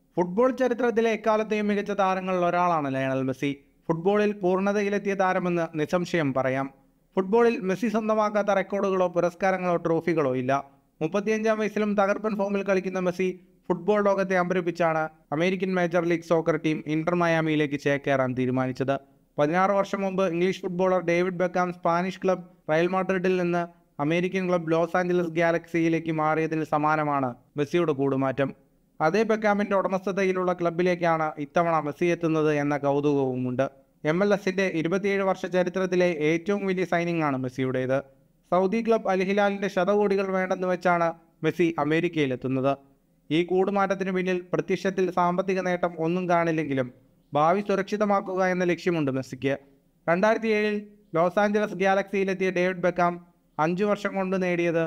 Football ചരിത്രത്തിലെ എക്കാലത്തെയും മികച്ച താരങ്ങളിൽ ഒരാളാണ് ലയണൽ മെസ്സി. ഫുട്ബോളിൽ പൂർണ്ണതയിലെത്തിയ താരമെന്ന് നിസ്സംശയം പറയാം. ഫുട്ബോളിൽ മെസ്സി സ്വന്തമാക്കാത്ത റെക്കോർഡുകളോ പുരസ്കാരങ്ങളോ ട്രോഫികളോ ഇല്ല. 35-ാം വയസ്സിലും തകർപ്പൻ ഫോമിൽ കളിക്കുന്ന മെസ്സി ഫുട്ബോൾ ലോകത്തെ അമ്പരപ്പിച്ചാണ് American major league soccer team Inter മയാമിയിലേക്ക് ചേക്കേറാൻ തീരുമാനിച്ചത്. 16 വർഷം മുമ്പ് English footballer David Beckham Spanish club Real മാഡ്രിഡിൽ നിന്ന് അമേരിക്കൻ ക്ലബ് ലോസ് ആഞ്ചലസ് ഗാലക്സിയിലേക്ക് മാറിയതിന് സമാനമാണ് മെസ്സിയുടെ കൂടുമാറ്റം. അതേ ബെക്കാമിന്റെ ഉടമസ്ഥതയിലുള്ള ക്ലബിലേക്കാണ് ഇത്തവണ മെസ്സി എത്തുന്നത് എന്ന കൗതുകവുമുണ്ട്. MLS-ന്റെ 27 വർഷ ചരിത്രത്തിലെ ഏറ്റവും വലിയ സൈനിങ് ആണ് മെസ്സിയുടേത്. സൗദി ക്ലബ് അൽ ഹിലാലിന്റെ ശതകോടികൾ വേണ്ടെന്ന് വെച്ചാണ് മെസ്സി അമേരിക്കയിലെത്തുന്നത്. ഈ കൂടുമാറ്റത്തിന് പിന്നിൽ പ്രത്യക്ഷത്തിൽ സാമ്പത്തിക നേട്ടം ഒന്നും കാണില്ലെങ്കിലും ഭാവി സുരക്ഷിതമാക്കുക എന്ന ലക്ഷ്യമുണ്ട് മെസ്സിക്ക്. 2007-ൽ ലോസ് ആഞ്ചലസ് ഗാലക്സിയിലെത്തിയ ഡേവിഡ് ബെക്കാം 5 വർഷം കൊണ്ട് നേടിയത്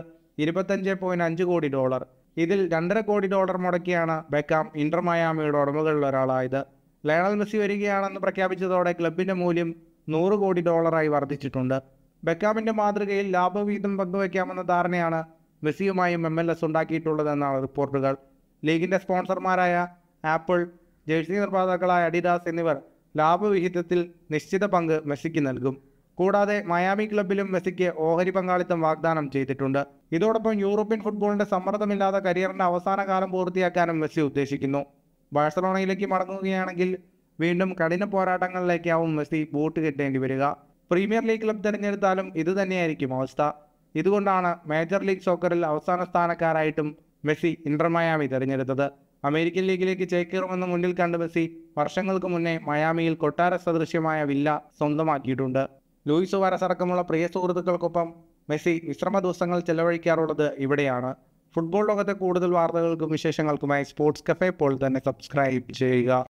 $25.5 കോടി. ഇതിൽ $2.5 കോടി മുടക്കിയാണ് ബെക്കാം ഇന്റർ മയാമിയുടെ ഉടമകളിൽ ഒരാളായത്. ലയണൽ മെസ്സി വരികയാണെന്ന് പ്രഖ്യാപിച്ചതോടെ ക്ലബിന്റെ മൂല്യം $100 കോടി വർദ്ധിച്ചിട്ടുണ്ട്. ബെക്കാമിന്റെ മാതൃകയിൽ ലാഭവിഹിതം പങ്കുവയ്ക്കാമെന്ന ധാരണയാണ് മെസ്സിയുമായും MLS ഉണ്ടാക്കിയിട്ടുള്ളതെന്നാണ് റിപ്പോർട്ടുകൾ. ലീഗിന്റെ സ്പോൺസർമാരായ ആപ്പിൾ, ജേഴ്സി നിർമ്മാതാക്കളായ അഡിഡാസ് എന്നിവർ ലാഭവിഹിതത്തിൽ നിശ്ചിത പങ്ക് മെസ്സിക്ക് നൽകും. കൂടാതെ മയാമി ക്ലബിലും മെസ്സിക്ക് ഓഹരി പങ്കാളിത്തം വാഗ്ദാനം ചെയ്തിട്ടുണ്ട്. ഇതോടൊപ്പം യൂറോപ്യൻ ഫുട്ബോളിന്റെ സമ്മർദ്ദമില്ലാതെ കരിയറിന്റെ അവസാന കാലം പൂർത്തിയാക്കാനും മെസ്സി ഉദ്ദേശിക്കുന്നു. ബാഴ്സലോണയിലേക്ക് മടങ്ങുകയാണെങ്കിൽ വീണ്ടും കഠിന പോരാട്ടങ്ങളിലേക്കാവും മെസ്സി ബൂട്ട് കെട്ടേണ്ടി വരിക. പ്രീമിയർ ലീഗ് ക്ലബ് തിരഞ്ഞെടുത്താലും ഇതുതന്നെയായിരിക്കും അവസ്ഥ. ഇതുകൊണ്ടാണ് മേജർ ലീഗ് സോക്കറിൽ അവസാന സ്ഥാനക്കാരായിട്ടും മെസ്സി ഇന്റർ മയാമി തിരഞ്ഞെടുത്തത്. അമേരിക്കൻ ലീഗിലേക്ക് ചേക്കേറുമെന്ന് മുന്നിൽ കണ്ട് മെസ്സി വർഷങ്ങൾക്ക് മുന്നേ മയാമിയിൽ കൊട്ടാര സദൃശ്യമായ വില്ല സ്വന്തമാക്കിയിട്ടുണ്ട്. ലൂയിസ് സുവാരസ് അടക്കമുള്ള പ്രിയ സുഹൃത്തുക്കൾക്കൊപ്പം മെസ്സി വിശ്രമ ദിവസങ്ങൾ ചെലവഴിക്കാറുള്ളത് ഇവിടെയാണ്. ഫുട്ബോൾ ലോകത്തെ കൂടുതൽ വാർത്തകൾക്കും വിശേഷങ്ങൾക്കുമായി സ്പോർട്സ് കഫേ ഇപ്പോൾ തന്നെ സബ്സ്ക്രൈബ് ചെയ്യുക.